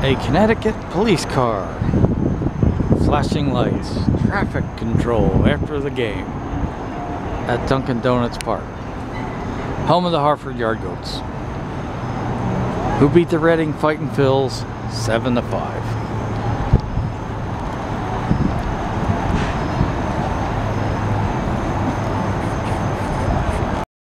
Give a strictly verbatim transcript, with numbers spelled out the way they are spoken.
A Connecticut police car. Flashing lights. Traffic control after the game. At Dunkin' Donuts Park. Home of the Hartford Yard Goats. Who beat the Reading Fightin' Phils seven to five.